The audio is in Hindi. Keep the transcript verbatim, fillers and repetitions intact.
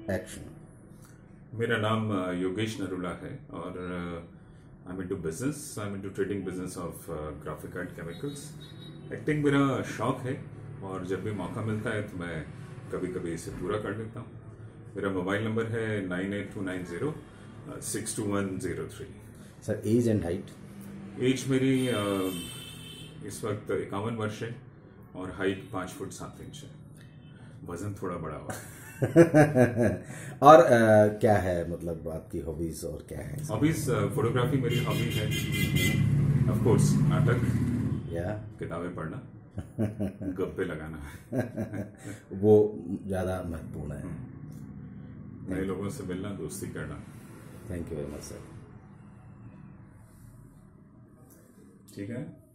एक्शन। मेरा नाम अ, योगेश नरूला है और I am into business I am into trading business of graphic art chemicals. Acting मेरा शौक है और जब भी मौका मिलता है तो मैं कभी कभी इसे पूरा कर लेता हूँ। मेरा मोबाइल नंबर है nine eight two nine zero six two one zero three. Sir age and height? Age मेरी अ, इस वक्त इक्यावन वर्ष है और हाइट पाँच फुट सात इंच है। वजन थोड़ा बड़ा हुआ है। और आ, क्या है मतलब आपकी हॉबीज और क्या है? हॉबीज फोटोग्राफी मेरी हॉबी है, ऑफ कोर्स नाटक या किताबें पढ़ना, गप्पे लगाना वो ज़्यादा महत्वपूर्ण है। नए लोगों से मिलना, दोस्ती करना। Thank you very much sir. ठीक है।